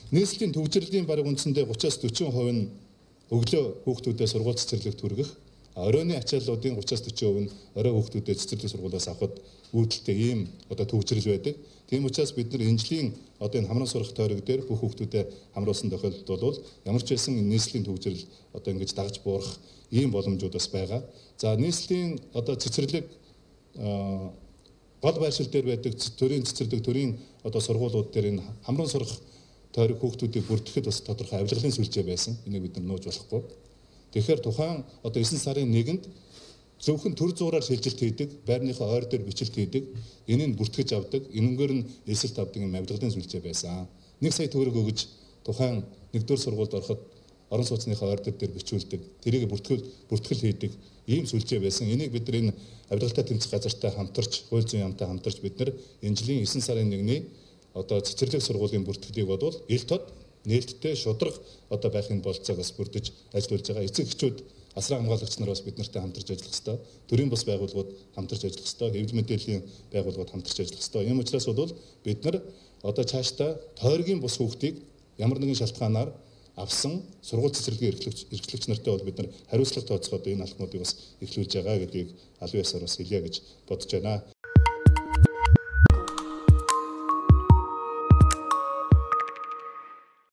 Нийслэлийн төвчрлийн бараг үндсэндээ 30-40% нь өглөө хүүхдүүдэд сургууль цэцэрлэгт хүргэх, оройны ачааллуудын 30-40% нь орой хүүхдүүдэд цэцэрлэг сургуулиас авахд үүдэлтэй ийм одоо төвчрэл байдаг. Тийм учраас бид нар энэжлийн одоо энэ хамран сурах тойрог дээр бүх хүүхдүүдэд хамруулсан тохиолдолд бол ямар ч байсан нийслэлийн төвчрэл одоо ингэж дагаж буурах ийм боломжууд бас байгаа. За нийслэлийн одоо цэцэрлэг гол байршил дээр байдаг төрийн цэцэрлэг төрийн одоо сургуулиуд дээр энэ хамран сурах тойрог хүүхдүүдийг бүрдэхэд бас тодорхой авилгалын сүлжээ байсан. Энийг бид нар нууж болохгүй. Тэгэхээр тухайн одоо 9 сарын 1-нд зөвхөн төр зуураар шилжилт хийдэг, байрныхаа ойр дээр бичлэлт хийдэг, энийг бүртгэж авдаг, энэнгээр нь эсэлт авдаг юм авилгалын сүлжээ байсан. 1 сая төгрөг өгж тухайн 1-р сургуульд ороход орон сууцныхаа ойр дээр бичүүлдэг, тэрийг бүртгэл хийдэг ийм сүлжээ байсан. Энийг бид нар энэ авилгалтай тэмцэх газартай хамтарч, хууль зүйн яамтай хамтарч бид нар энэ жилийн 9 сарын 1-ний одоо цэцэрлэг сургуулийн бүртгэлийг бодвол ил тод нээлттэй шударга одоо байхын болцоог бас бүрдэж ажиллаж байгаа. Эцэг эхчүүд асран хамгаалагч нар бас бид нартай хамтарч ажиллах ёстой. Төрийн бас байгууллагууд хамтарч ажиллах ёстой. Хэвлэл мэдээллийн байгууллагууд хамтарч ажиллах ёстой. Ийм учраас бол бид нар одоо цаашдаа тойргийн бус хүүхдийг ямар нэгэн шалтгаанаар авсан сургууль цэцэрлэгийн эрхлэгч нартай бол бид нар хариуцлага тооцоход энэ алхмуудыг бас эхлүүлж байгаа гэдгийг аль биесээр бас хэлье гэж бодож байна.